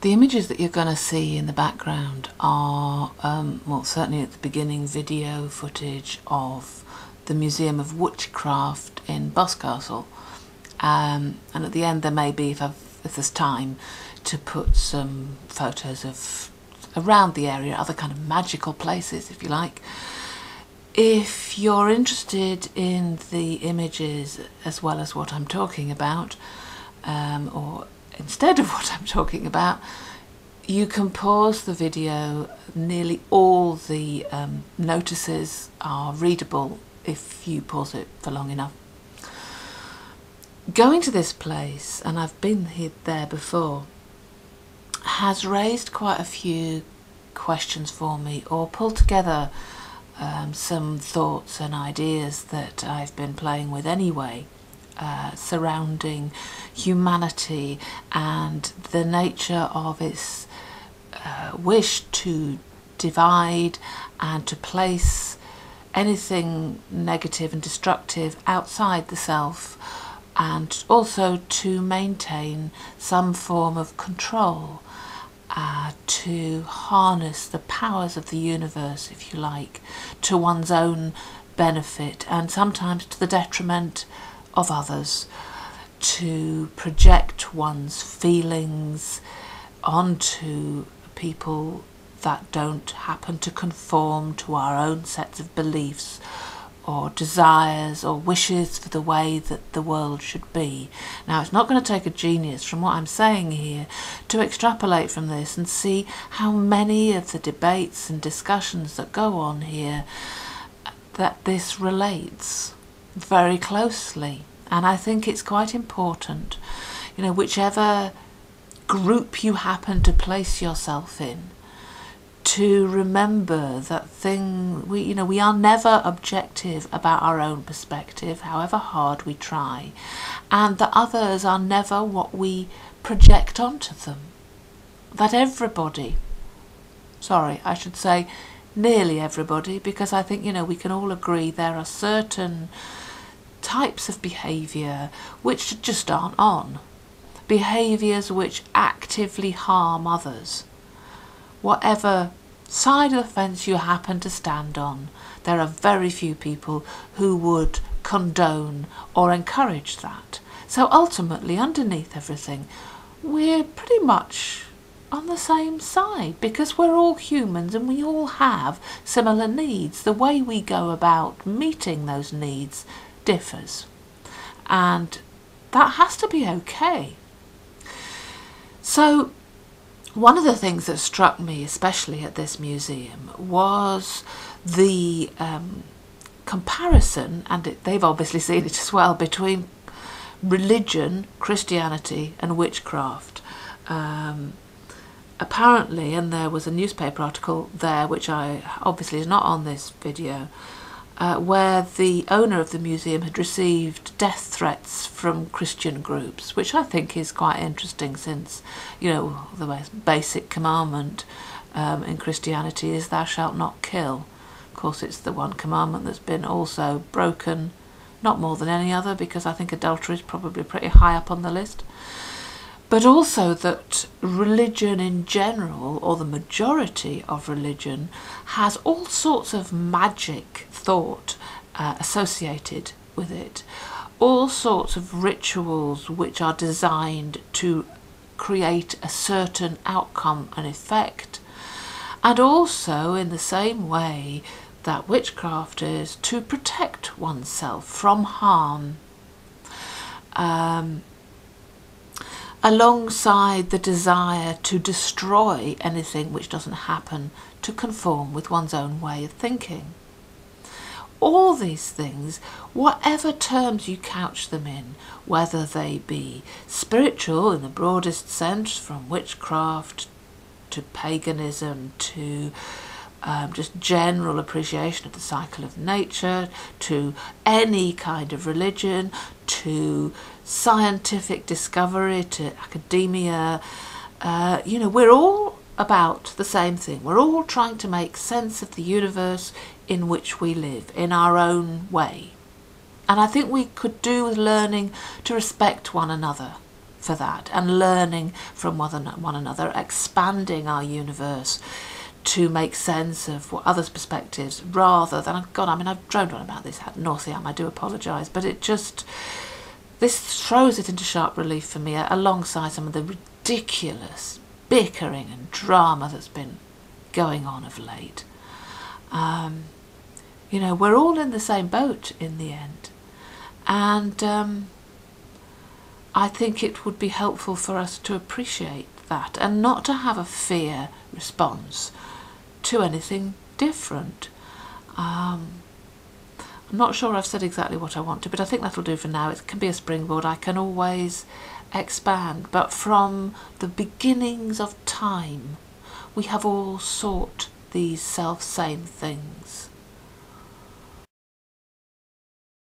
The images that you're going to see in the background are, well, certainly at the beginning, video footage of the Museum of Witchcraft in Boscastle. And at the end there may be, if there's time, to put some photos of around the area, other kind of magical places, if you like. If you're interested in the images as well as what I'm talking about, or instead of what I'm talking about, you can pause the video. Nearly all the notices are readable if you pause it for long enough. Going to this place, and I've been there before, has raised quite a few questions for me, or pulled together some thoughts and ideas that I've been playing with anyway, surrounding humanity and the nature of its wish to divide and to place anything negative and destructive outside the self, and also to maintain some form of control, to harness the powers of the universe, if you like, to one's own benefit and sometimes to the detriment of others, to project one's feelings onto people that don't happen to conform to our own sets of beliefs or desires or wishes for the way that the world should be. Now, it's not going to take a genius from what I'm saying here to extrapolate from this and see how many of the debates and discussions that go on here that this relates very closely. And I think it's quite important, you know, whichever group you happen to place yourself in, to remember that we are never objective about our own perspective, however hard we try, and that others are never what we project onto them. That everybody, sorry, I should say nearly everybody, because I think, you know, we can all agree there are certain types of behaviour which just aren't on. Behaviours which actively harm others. Whatever side of the fence you happen to stand on, there are very few people who would condone or encourage that. So ultimately, underneath everything, we're pretty much on the same side, because we're all humans and we all have similar needs. The way we go about meeting those needs differs, and that has to be okay. So one of the things that struck me, especially at this museum, was the comparison, and they've obviously seen it as well, between religion, Christianity and witchcraft. Apparently, and there was a newspaper article there, which obviously is not on this video, where the owner of the museum had received death threats from Christian groups, which I think is quite interesting, since, you know, the most basic commandment in Christianity is thou shalt not kill. Of course, it's the one commandment that's been also broken, not more than any other, because I think adultery is probably pretty high up on the list. But also that religion in general, or the majority of religion, has all sorts of magic thought associated with it. All sorts of rituals which are designed to create a certain outcome and effect. And also, in the same way that witchcraft is, to protect oneself from harm. Alongside the desire to destroy anything which doesn't happen to conform with one's own way of thinking. All these things, whatever terms you couch them in, whether they be spiritual in the broadest sense, from witchcraft to paganism to just general appreciation of the cycle of nature, to any kind of religion, to scientific discovery, to academia, you know, we're all about the same thing. We're all trying to make sense of the universe in which we live, in our own way. And I think we could do with learning to respect one another for that, and learning from one another, expanding our universe to make sense of what others' perspectives, rather than, God, I mean, I've droned on about this ad nauseam, I do apologise, but this throws it into sharp relief for me, alongside some of the ridiculous bickering and drama that's been going on of late. You know, we're all in the same boat in the end, and I think it would be helpful for us to appreciate that and not to have a fear response to anything different. I'm not sure I've said exactly what I want to, but I think that'll do for now. It can be a springboard. I can always expand, but from the beginnings of time we have all sought these self-same things.